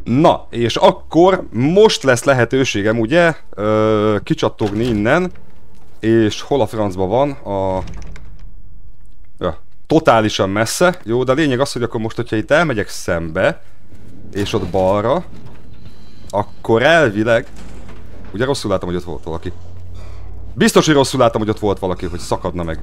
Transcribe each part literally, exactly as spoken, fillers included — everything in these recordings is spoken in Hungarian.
Na, és akkor most lesz lehetőségem, ugye, ö, kicsattogni innen, és hol a francba van a... Ja, totálisan messze, jó, de a lényeg az, hogy akkor most, hogyha itt elmegyek szembe, és ott balra, akkor elvileg... Ugye rosszul látom, hogy ott volt valaki. Biztos, hogy rosszul látom, hogy ott volt valaki, hogy szakadna meg.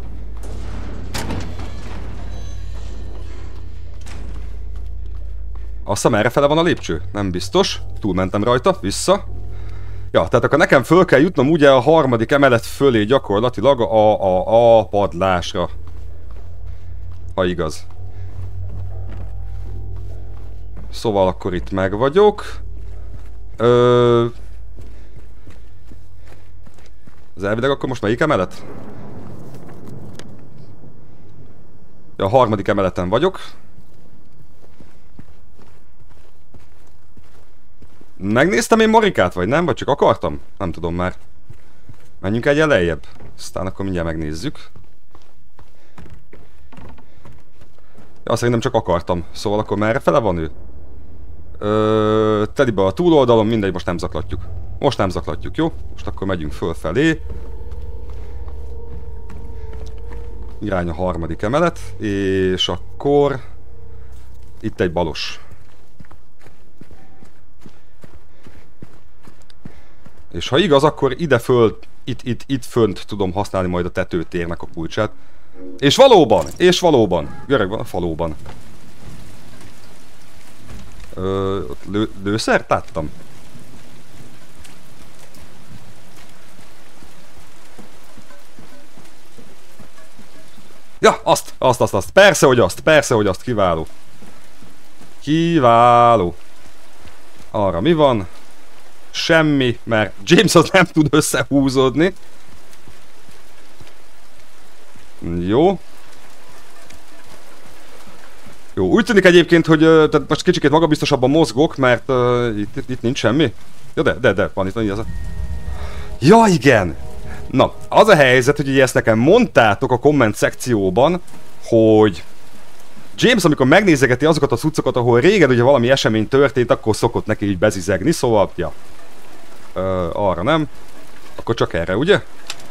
Azt hiszem, errefele van a lépcső? Nem biztos. Túlmentem rajta, vissza. Ja, tehát akkor nekem föl kell jutnom ugye a harmadik emelet fölé gyakorlatilag a, a, a padlásra. Ha igaz. Szóval akkor itt meg vagyok. Ö... Az elvileg akkor most melyik emelet? Ja, a harmadik emeleten vagyok. Megnéztem én Marikát, vagy nem? Vagy csak akartam? Nem tudom már. Menjünk egy lejjebb. Aztán akkor mindjárt megnézzük. Ja, szerintem csak akartam. Szóval akkor merre fele van ő? Ö, telibe a túloldalon, mindegy, most nem zaklatjuk. Most nem zaklatjuk, jó? Most akkor megyünk fölfelé. Irány a harmadik emelet, és akkor... Itt egy balos. És ha igaz, akkor ide föl, itt, itt, itt fönt tudom használni majd a tetőtérnek a kulcsát. És valóban, és valóban, görög van a falóban. Ö, lő, lőszert láttam? Ja, azt, azt, azt, azt, persze, hogy azt, persze, hogy azt, kiváló. Kiváló. Arra mi van? Semmi, mert James az nem tud összehúzódni. Jó. Jó, úgy tűnik egyébként, hogy uh, tehát most kicsikét magabiztosabban mozgok, mert uh, itt, itt, itt nincs semmi. Ja, de, de, de, van itt, van itt az a... Ja, igen! Na, az a helyzet, hogy ugye ezt nekem mondtátok a komment szekcióban, hogy James, amikor megnézegeti azokat a cuccokat, ahol régen ugye valami esemény történt, akkor szokott neki így bezizegni, szóval, ja. Ö, arra nem. Akkor csak erre, ugye?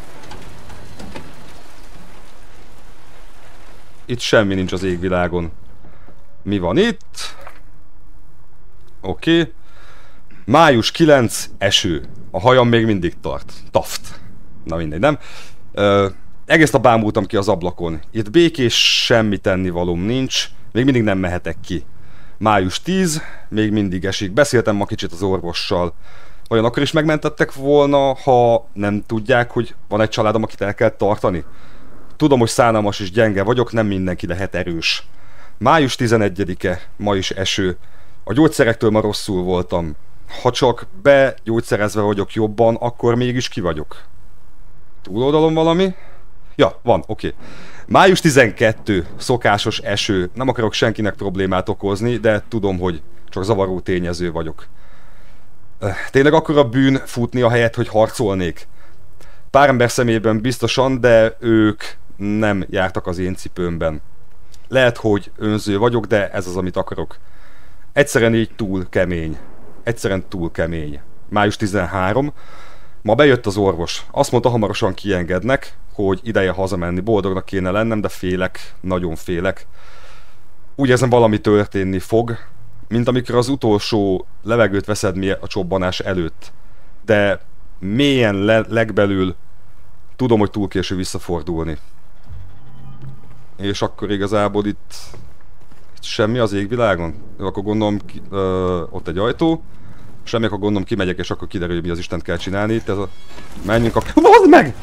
Itt semmi nincs az égvilágon. Mi van itt? Oké. Okay. május kilenc, eső. A hajam még mindig tart. Taft. Na mindegy, nem? Ö, egész nap bámultam ki az ablakon. Itt békés, semmi tennivalóm nincs. Még mindig nem mehetek ki. május tíz, még mindig esik. Beszéltem ma kicsit az orvossal. Vajon akkor is megmentettek volna, ha nem tudják, hogy van egy családom, akit el kell tartani? Tudom, hogy szánalmas és gyenge vagyok, nem mindenki lehet erős. május tizenegyedike, ma is eső. A gyógyszerektől ma rosszul voltam. Ha csak begyógyszerezve vagyok jobban, akkor mégis ki vagyok. Túloldalon valami? Ja, van, oké. Okay. május tizenkettő, szokásos eső. Nem akarok senkinek problémát okozni, de tudom, hogy csak zavaró tényező vagyok. Tényleg akkor a bűn futni a helyet, hogy harcolnék? Pár ember szemében biztosan, de ők nem jártak az én cipőmben. Lehet, hogy önző vagyok, de ez az, amit akarok. Egyszerűen így túl kemény. Egyszerűen túl kemény. május tizenharmadika. Ma bejött az orvos. Azt mondta, hamarosan kiengednek, hogy ideje hazamenni. Boldognak kéne lennem, de félek. Nagyon félek. Úgy érzem, valami történni fog, mint amikor az utolsó levegőt veszed mi a csobbanás előtt. De mélyen le legbelül tudom, hogy túl késő visszafordulni. És akkor igazából itt, itt semmi az égvilágon. Akkor gondolom, ki, ö, ott egy ajtó. Semmi, akkor gondolom kimegyek, és akkor kiderül, hogy mi az Istent kell csinálni. Itt ez a... Menjünk a... Bazd meg!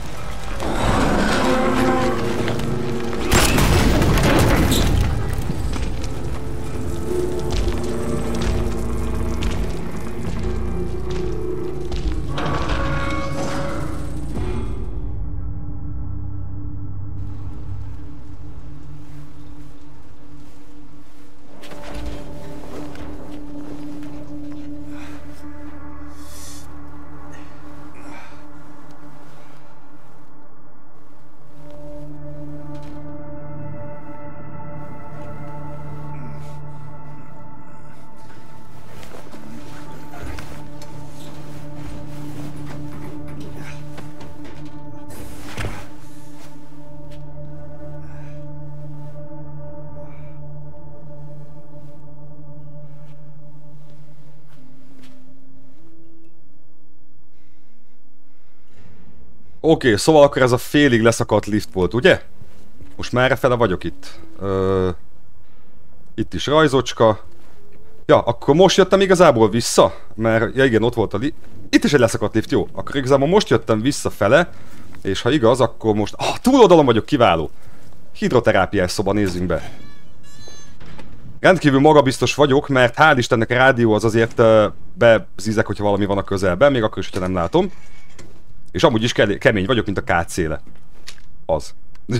okay, szóval akkor ez a félig leszakadt lift volt, ugye? Most merre fele vagyok itt? Ö... Itt is rajzocska. Ja, akkor most jöttem igazából vissza, mert ja igen, ott volt a lift. Itt is egy leszakadt lift, jó. Akkor igazából most jöttem visszafele, és ha igaz, akkor most... Ah, túloldalon vagyok, kiváló. Hidroterápiás szoba, nézzünk be. Rendkívül magabiztos vagyok, mert hál' Istennek a rádió az azért uh, bezízek, hogyha valami van a közelben, még akkor is, hogyha nem látom. És amúgy is ke kemény vagyok, mint a kácéle. Az.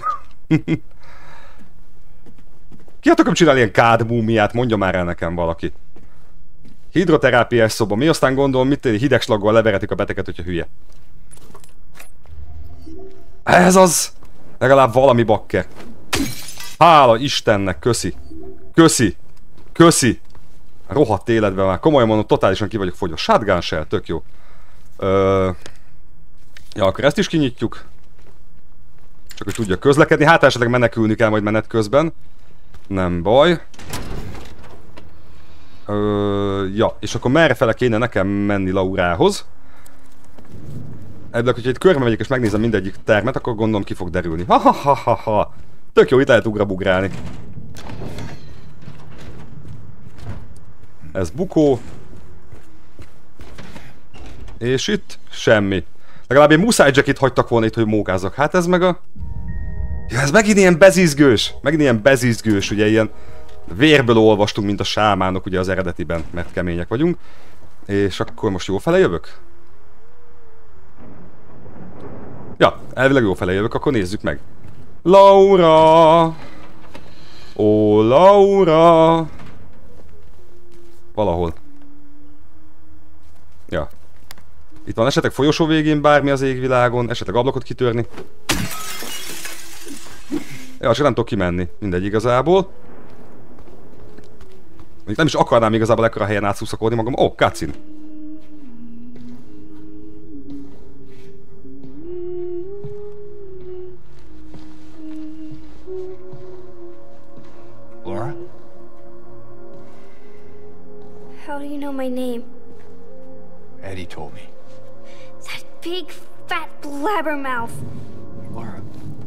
Ki akarom csinálni ilyen kádmúmiát, mondja már el nekem valaki. Hidroterápiás szoba. Mi aztán gondolom, mit hideg slaggal leveretik a beteget, hogyha hülye. Ez az! Legalább valami bakker. Hála Istennek, köszi. Köszi. Köszi. Rohadt életben már. Komolyan mondom, totálisan ki vagyok fogyva. Shotgun shell, tök jó. Ö... Ja, akkor ezt is kinyitjuk. Csak hogy tudja közlekedni. Hát esetleg menekülni kell majd menet közben. Nem baj. Ö, ja, és akkor merrefele kéne nekem menni Laurához. Ebből, hogyha itt körbe megyek és megnézem mindegyik termet, akkor gondolom ki fog derülni. Ha ha ha ha ha. Tök jó, itt lehet ugrabugrálni. Ez bukó. És itt semmi. Legalább egy muszáj jackit hagytak volna itt, hogy mókázzak. Hát ez meg a... Ja, ez megint ilyen bezizgős. Megint ilyen bezizgős, ugye ilyen... Vérből olvastunk, mint a sámánok ugye az eredetiben, mert kemények vagyunk. És akkor most jó fele jövök? Ja, elvileg jó fele jövök, akkor nézzük meg. Laura! Ó, Laura! Valahol. Ja. Itt van esetleg folyosó végén bármi az égvilágon, esetleg ablakot kitörni. Ja, csak nem tudok kimenni, mindegy igazából. Még nem is akarnám igazából ekkora helyen átszuszakolni magam. Ó, oh, cutscene. Laura? How do you know my name? Eddie told me. That big, fat blabbermouth. Laura,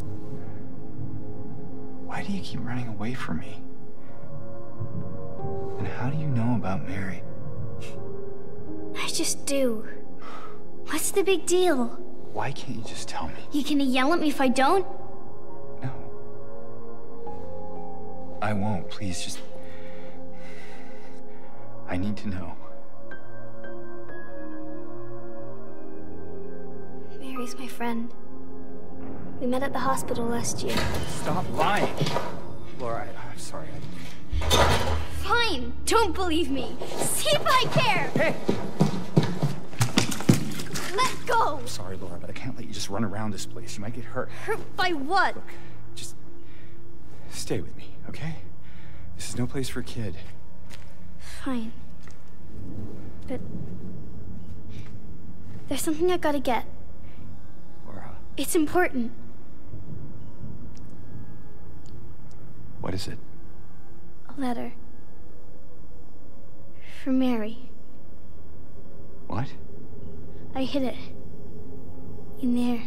why do you keep running away from me? And how do you know about Mary? I just do. What's the big deal? Why can't you just tell me? You gonna yell at me if I don't? No. I won't. Please, just... I need to know. Mary's my friend. We met at the hospital last year. Stop lying! Laura, I, I'm sorry. I... Fine! Don't believe me! See if I care! Hey! Let go! I'm sorry, Laura, but I can't let you just run around this place. You might get hurt. Hurt by what? Look, just stay with me, okay? This is no place for a kid. Fine. But... there's something I gotta get. Laura. It's important. What is it? A letter. For Mary. What? I hid it. In there.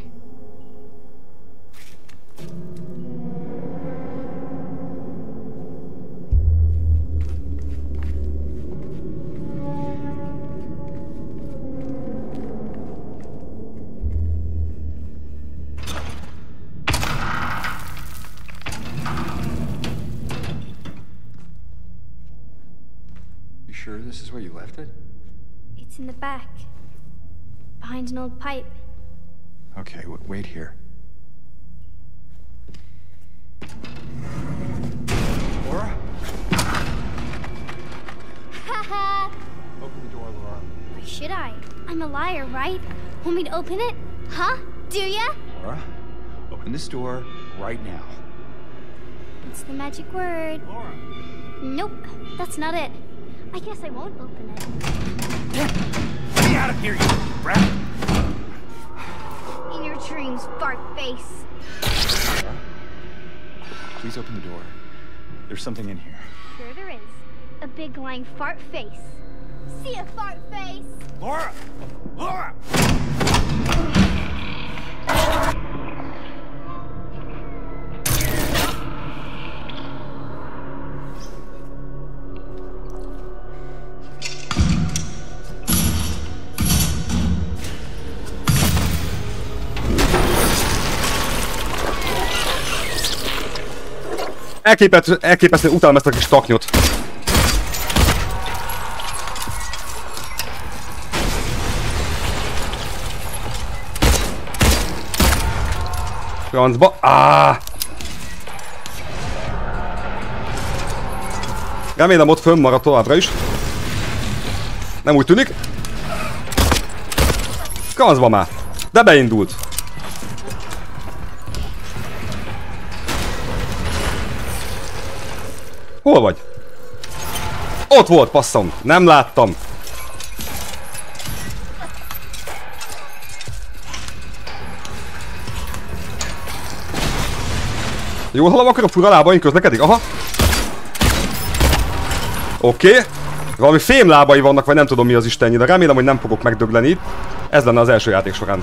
You sure this is where you left it? It's in the back. Behind an old pipe. Okay, w wait here. Laura? Haha! Open the door, Laura. Why should I? I'm a liar, right? Want me to open it? Huh? Do ya? Laura, open this door right now. It's the magic word. Laura! Nope, that's not it. I guess I won't open it. Get me out of here, you brat! In your dreams, fart face. Laura, please open the door. There's something in here. Sure there is. A big lying fart face. See ya, fart face! Laura! Laura! Elképesztő, elképesztő utálom ezt a kis taknyot. Francba. Áááá! Remélem ott fönn marad továbbra is. Nem úgy tűnik. Francba már. De beindult. Hol vagy? Ott volt, passzom. Nem láttam. Jól hallom, akkor a fura lábaink közlekedik? Aha. Oké. Okay. Valami fém lábai vannak, vagy nem tudom mi az istennyi, de remélem, hogy nem fogok megdögleni itt. Ez lenne az első játék során.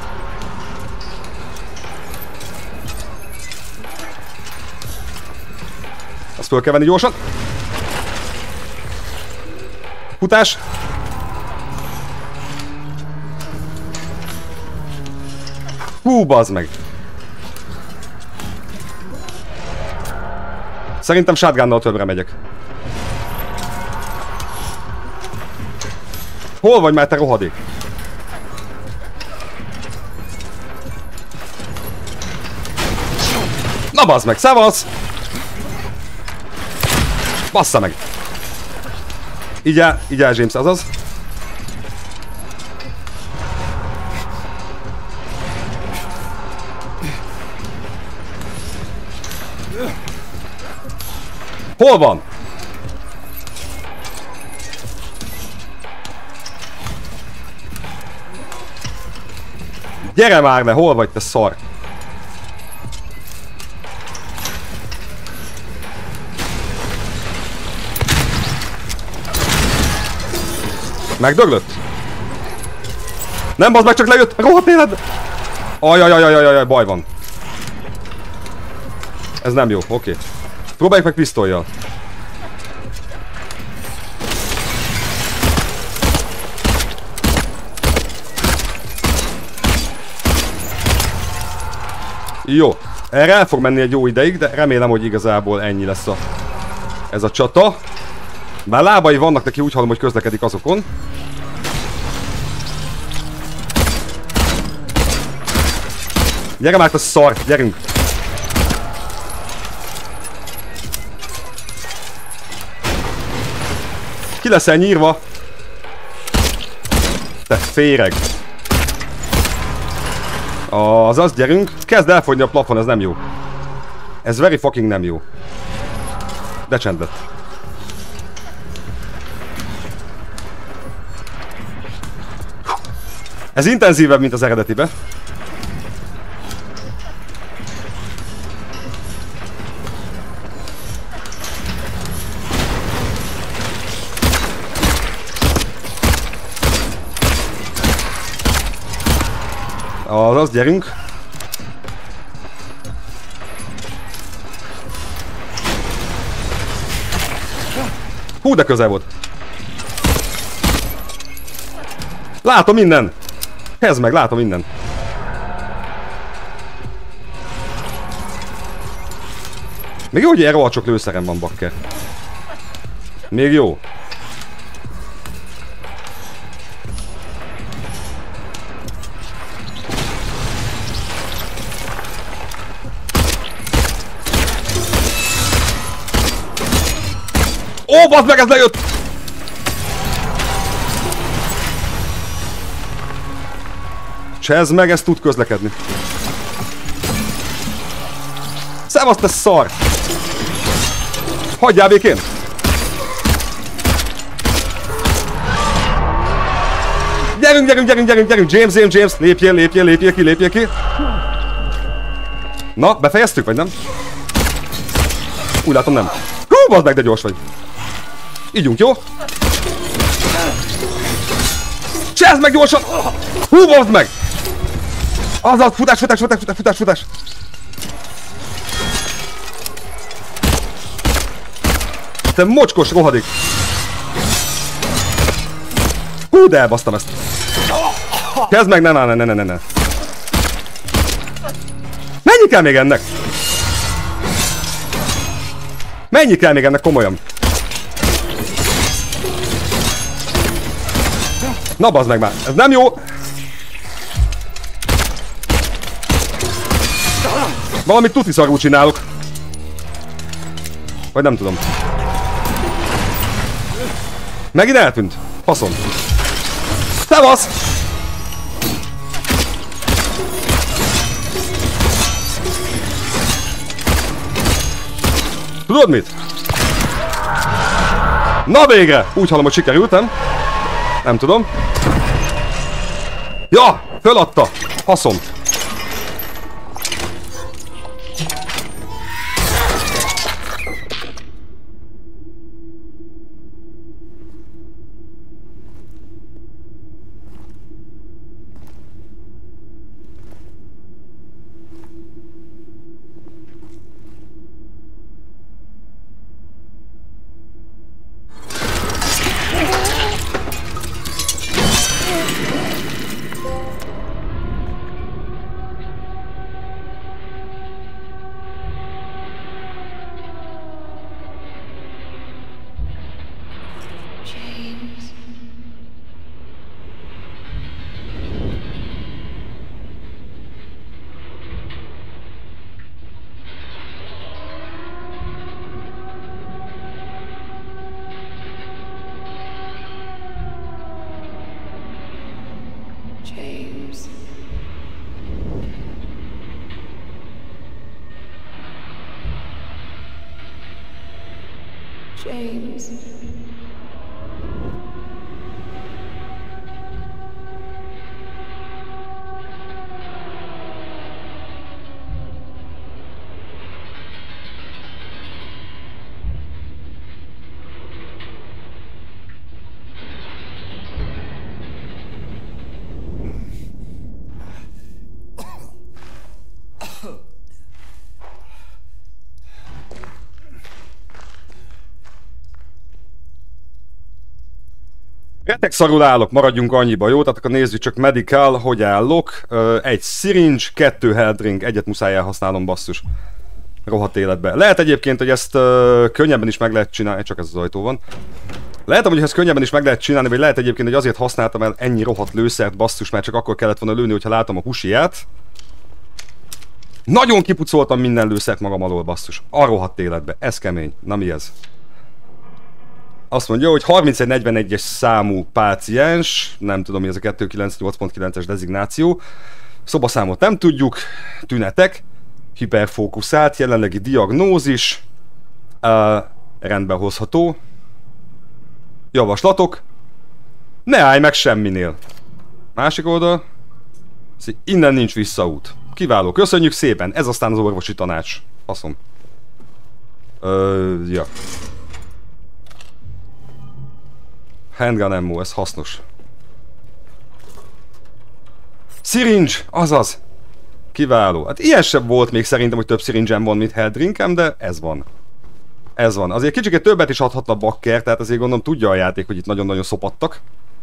Azt föl kell venni gyorsan. Futás. Hú, bazd meg. Szerintem shotgunnal többre megyek. Hol vagy már, te rohadék? Na bazd meg, szevasz! Bassza meg! Így el, így el, James, azaz. Hol van? Gyere már le, hol vagy, te szar? Megdöglött? Nem, bazd meg, csak lejött! Rohadt életbe! Ajajajajajajaj, baj van. Ez nem jó, oké. Okay. Próbáljuk meg pisztollyal. Jó. Erre el fog menni egy jó ideig, de remélem, hogy igazából ennyi lesz a... ez a csata. Bár lábai vannak neki, úgy hallom, hogy közlekedik azokon. Gyere már, te szar! Gyerünk! Ki leszel nyírva? Te féreg! Azaz, gyerünk! Kezd elfogyni a plafon, ez nem jó. Ez very fucking nem jó. De csend lett. Ez intenzívebb, mint az eredetibe. Azaz, gyerünk! Hú, de közel volt! Látom minden! Ez meg, látom minden! Még jó, hogy ilyen rohadt sok lőszerem van, bakker. Még jó. Ó, bazd meg, ez lejött! Csezd meg, ez tud közlekedni. Szevasz, te szar! Hagyjál békén! Gyerünk, gyerünk, gyerünk, gyerünk, gyerünk! James, James, James! Lépjél, lépjél, lépjél ki, lépjél ki! Na, befejeztük, vagy nem? Úgy látom, nem. Hú, bazd meg, de gyors vagy. Ígyunk, jó? Csezd meg gyorsan! Hú, bazd meg! Azaz, futás, futás, futás, futás, futás, futás! Te mocskos rohadék! Hú, de elbasztam ezt! Kezd meg, ne, ne, ne, ne, ne, ne! Mennyi kell még ennek? Mennyi kell még ennek komolyan? Na bazd meg már, ez nem jó! Valamit tuti szarul csinálok. Vagy nem tudom. Megint eltűnt. Faszom. Szevasz! Tudod mit? Na végre! Úgy hallom, hogy sikerültem. Nem tudom. Ja! Föladta! Faszom! James. Retek szarul állok, maradjunk annyiba, jó? Tehát akkor nézzük csak medical, hogy állok. Egy syringe, kettő health drink, egyet muszáj elhasználnom, basszus. Rohadt életbe. Lehet egyébként, hogy ezt uh, könnyebben is meg lehet csinálni, csak ez az ajtó van. Lehet, hogy ezt könnyebben is meg lehet csinálni, vagy lehet egyébként, hogy azért használtam el ennyi rohadt lőszert, basszus, mert csak akkor kellett volna lőni, hogyha látom a husiját. Nagyon kipucoltam minden lőszert magam alól, basszus. A rohadt életbe. Ez kemény. Na mi ez? Azt mondja, hogy harmincegy negyvenegyes számú páciens, nem tudom mi ez a kettőszázkilencvennyolc pont kilences dezignáció. Szobaszámot nem tudjuk, tünetek, hiperfókuszált, jelenlegi diagnózis, uh, rendbe hozható, javaslatok, ne állj meg semminél. Másik oldal, innen nincs visszaút. Kiváló, köszönjük szépen, ez aztán az orvosi tanács. Faszom. Uh, ja. Handgun ammo, ez hasznos. Syringe, azaz. Kiváló. Hát ilyen sem volt még szerintem, hogy több syringe-em van, mint health drinkem, de ez van. Ez van. Azért kicsit többet is adhatna bakker, tehát azért gondolom tudja a játék, hogy itt nagyon-nagyon szopattak.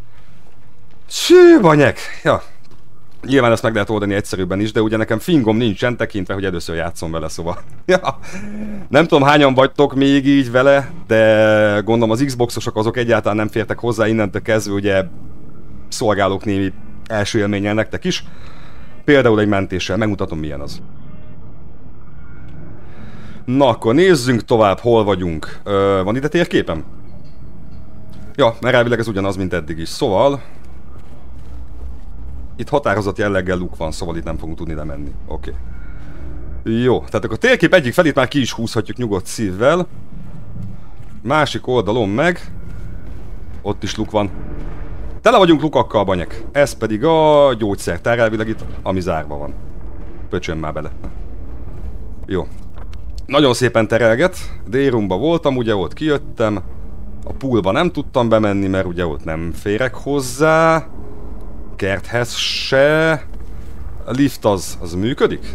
Sű, banyek! Ja. Nyilván ezt meg lehet oldani egyszerűbben is, de ugye nekem fingom nincsen, tekintve, hogy először játszom vele, szóval. Ja. Nem tudom, hányan vagytok még így vele, de gondolom az Xboxosok azok egyáltalán nem fértek hozzá, innentől kezdve ugye szolgálok némi első élménnyel nektek is. Például egy mentéssel, megmutatom milyen az. Na akkor nézzünk tovább, hol vagyunk. Ö, van ide térképem? Ja, mert elvileg ez ugyanaz, mint eddig is, szóval... Itt határozott jelleggel luk van, szóval itt nem fogunk tudni lemenni. Oké. Okay. Jó, tehát akkor a térkép egyik felét már ki is húzhatjuk nyugodt szívvel. Másik oldalon meg... Ott is luk van. Tele vagyunk lukakkal, banyek. Ez pedig a gyógyszertár elvileg itt, ami zárva van. Pöcsön már bele. Jó. Nagyon szépen terelget. D-roomba voltam, ugye ott kijöttem. A poolba nem tudtam bemenni, mert ugye ott nem férek hozzá. Kerthez se. A lift az, az működik?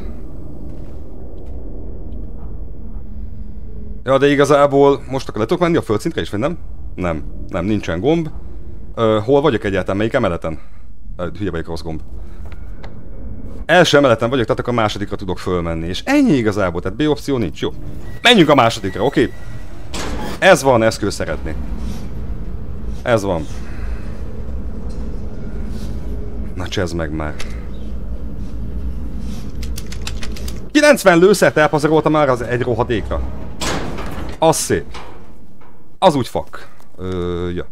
Ja, de igazából most akkor le tudok menni a földszintre is, vagy nem? Nem, nem, nincsen gomb. Ö, hol vagyok egyáltalán? Melyik emeleten? Ö, hülye vagyok, rossz gomb. Első emeleten vagyok, tehát akkor a másodikra tudok fölmenni. És ennyi igazából, tehát B opció nincs, jó. Menjünk a másodikra, oké? Okay? Ez van, ezt kell szeretni. Ez van. Na csezd meg már. kilencven lőszert elpazaroltam már az egy rohadékra. Az szép. Az úgy fak. Ö, ja.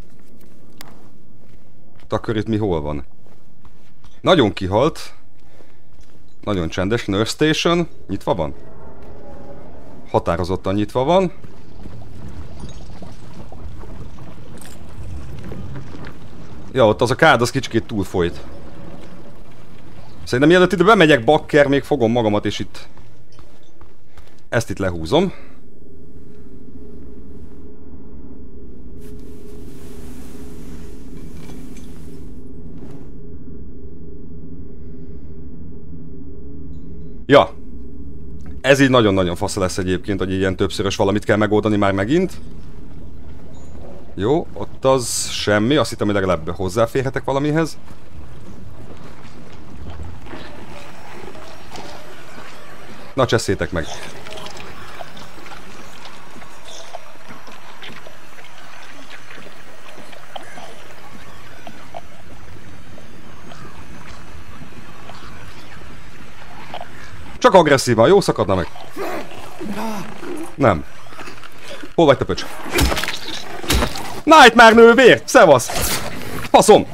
Akkor itt mi hol van? Nagyon kihalt. Nagyon csendes. Nurse Station. Nyitva van? Határozottan nyitva van. Ja, ott az a kád, az kicsikét túlfolyt. Szerintem mielőtt ide bemegyek, bakker, még fogom magamat, és itt... Ezt itt lehúzom. Ja. Ez így nagyon-nagyon fasz lesz egyébként, hogy ilyen többszörös valamit kell megoldani már megint. Jó, ott az semmi, azt hittem, hogy legalább hozzáférhetek valamihez. Na, cseszétek meg. Csak agresszívan, jó? Szakadna meg. Nem. Hol vagy te, pöcs? Nightmare nővér! Szevasz! Faszom!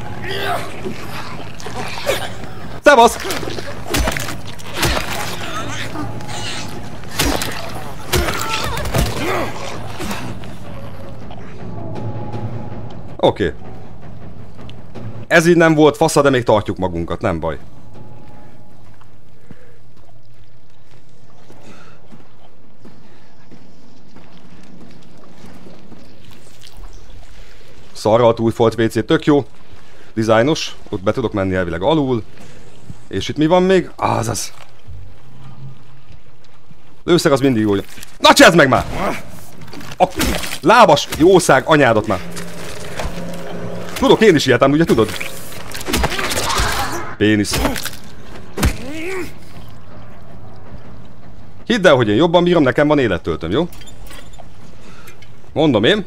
Szevasz! Oké. Okay. Ez így nem volt fasza, de még tartjuk magunkat, nem baj. Szarral túlfolt vé cé, tök jó. Dizájnos, ott be tudok menni elvileg alul. És itt mi van még? Ah, az az. Lőszer az mindig jó. Na csezd meg már! A lábas jószág anyádat már. Tudok én is ilyet, ugye tudod? Pénisz. Hidd el, hogy én jobban bírom, nekem van élettöltöm, jó? Mondom én.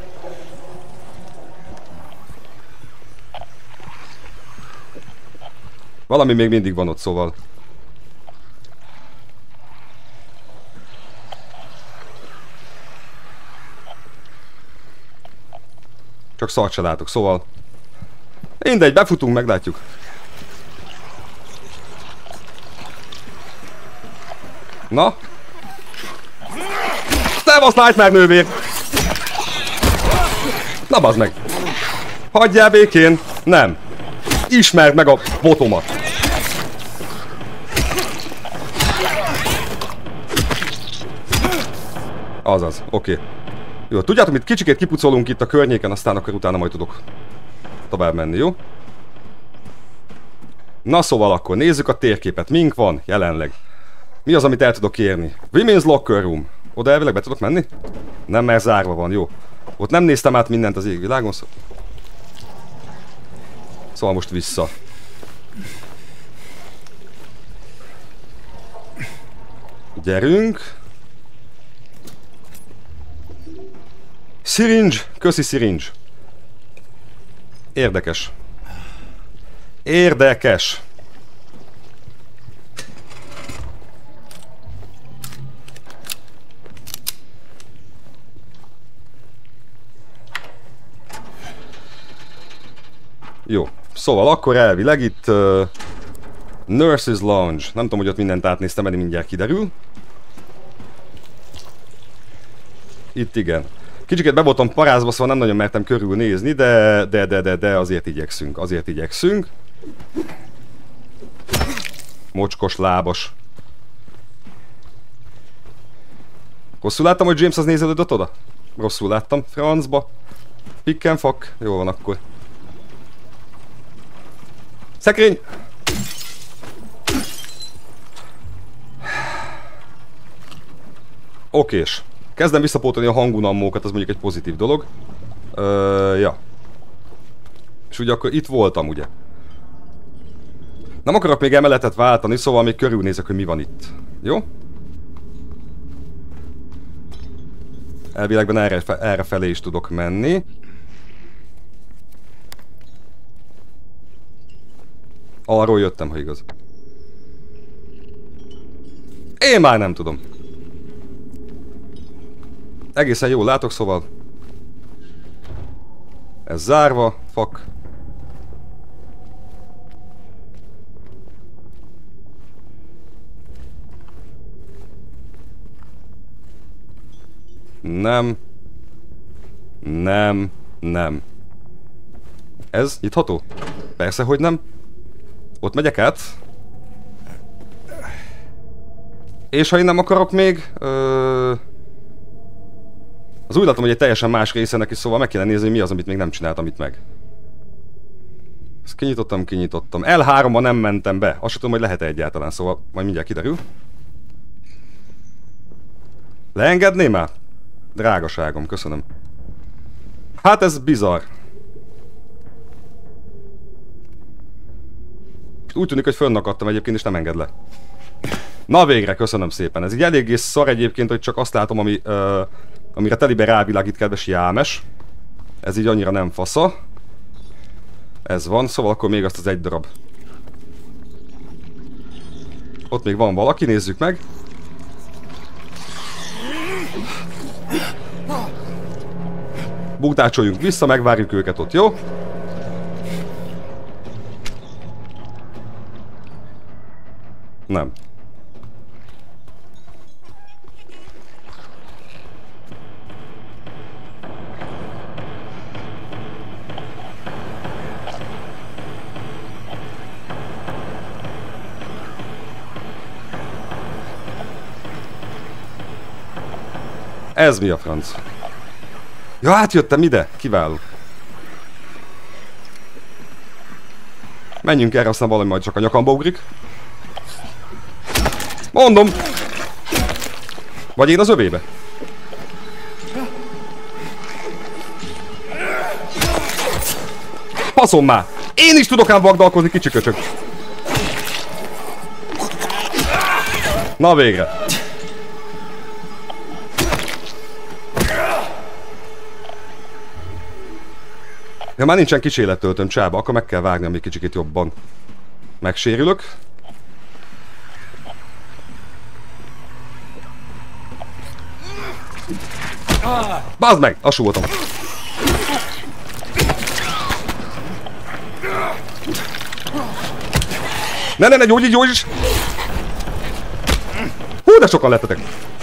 Valami még mindig van ott, szóval. Csak szart se látok, szóval. Mindegy, befutunk, meglátjuk. Na? Szevasz, Nightmare nővér! Na bazd meg! Hagyjál békén! Nem! Ismerd meg a botomat! Azaz, oké. Okay. Jó, tudjátok mit? Kicsikét kipucolunk itt a környéken, aztán akkor utána majd tudok tovább menni, jó? Na szóval akkor nézzük a térképet. Mink van jelenleg? Mi az, amit el tudok érni? Women's Locker Room. Oda elvileg be tudok menni? Nem, mert zárva van, jó. Ott nem néztem át mindent az égvilágon, szó... Szóval most vissza. Gyerünk. Syringe, köszi Syringe. Érdekes. Érdekes. Jó, szóval akkor elvileg itt uh, Nurses Lounge. Nem tudom, hogy ott mindent átnéztem, mert mindjárt kiderül. Itt igen. Kicsiket be voltam parázva, szóval nem nagyon mertem körülnézni, de, de, de, de, de azért igyekszünk, azért igyekszünk. Mocskos, lábas. Rosszul láttam, hogy James az nézelődött oda? Rosszul láttam, francba. Pick and fuck. Jó van akkor. Szekrény! Okés. Kezdem visszapótolni a hangunammókat, az mondjuk egy pozitív dolog. Ö, ja. És ugye akkor itt voltam, ugye. Nem akarok még emeletet váltani, szóval még körülnézek, hogy mi van itt. Jó? Elvilegben erre, erre felé is tudok menni. Arról jöttem, ha igaz. Én már nem tudom. Egészen jól látok, szóval... Ez zárva, fuck. Nem. Nem. Nem. Ez nyitható? Persze, hogy nem. Ott megyek át. És ha én nem akarok még... Ö... Az úgy látom, hogy egy teljesen más része neki, szóval meg kéne nézni, hogy mi az, amit még nem csináltam itt meg. Ezt kinyitottam, kinyitottam. el háromba nem mentem be. Azt sem tudom, hogy lehet-e egyáltalán, szóval majd mindjárt kiderül. Leengedné már? Drágaságom, köszönöm. Hát ez bizarr. Úgy tűnik, hogy fönnakadtam egyébként, és nem enged le. Na végre, köszönöm szépen. Ez így eléggé szar egyébként, hogy csak azt látom, ami, uh, amire telibe rávilágít kedves Jámes. Ez így annyira nem fasza. Ez van, szóval akkor még azt az egy darab. Ott még van valaki, nézzük meg. Bútácsoljunk vissza, megvárjuk őket ott, jó? Nem. Ez mi a franc? Ja, átjöttem ide! Kiváló. Menjünk erre, aztán valami majd csak a nyakamba ugrik. Mondom! Vagy én az övébe? Faszom már! Én is tudok ám vagdalkozni, kicsi köcsök! Na végre! Ja, már nincsen kis élettöltöm, csába, akkor meg kell vágni, amíg kicsikét jobban megsérülök. Bázd meg! Lassú voltam. Ne, ne, ne, gyógyíts, gyógyíts! Hú, de sokan lettetek!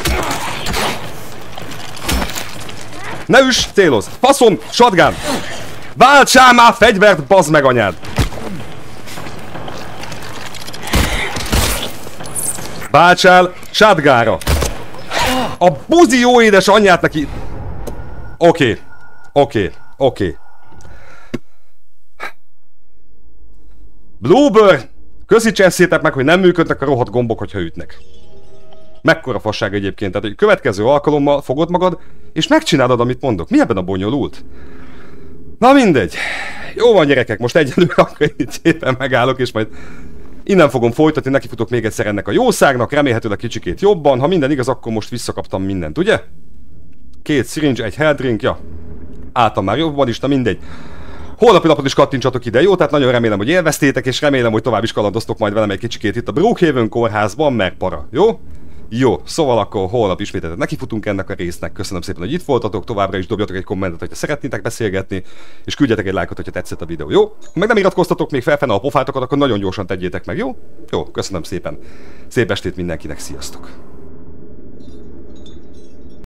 Ne üss, célozz! Faszom! Shotgun! Váltsál már fegyvert, bazd meg anyád! Váltsál shotgunra! A buzi jó édes anyját neki... Oké, okay. oké, okay. oké. Okay. Bluebird! Köszi csenszétek meg, hogy nem működnek a rohadt gombok, hogyha ütnek. Mekkora fasság egyébként, tehát hogy következő alkalommal fogod magad, és megcsinálod, amit mondok. Mi ebben a bonyolult? Na mindegy. Jó van gyerekek, most egyelőre akkor itt szépen megállok, és majd innen fogom folytatni, nekifutok még egyszer ennek a jószágnak, remélhetőleg kicsikét jobban. Ha minden igaz, akkor most visszakaptam mindent, ugye? Két syringe, egy health drink, ja. Álltam már jobban is, na mindegy. Holnapi napot is kattintsatok ide, jó? Tehát nagyon remélem, hogy élveztétek, és remélem, hogy tovább is kalandoztok majd velem egy kicsikét itt a Brookhaven kórházban, meg para, jó? Jó, szóval akkor holnap ismételten nekifutunk ennek a résznek. Köszönöm szépen, hogy itt voltatok, továbbra is dobjatok egy kommentet, hogyha szeretnétek beszélgetni, és küldjetek egy lájkot, hogyha tetszett a videó, jó? Ha meg nem iratkoztatok még felfenne a pofátokat, akkor nagyon gyorsan tegyétek meg, jó? Jó, köszönöm szépen. Szép estét mindenkinek, sziasztok!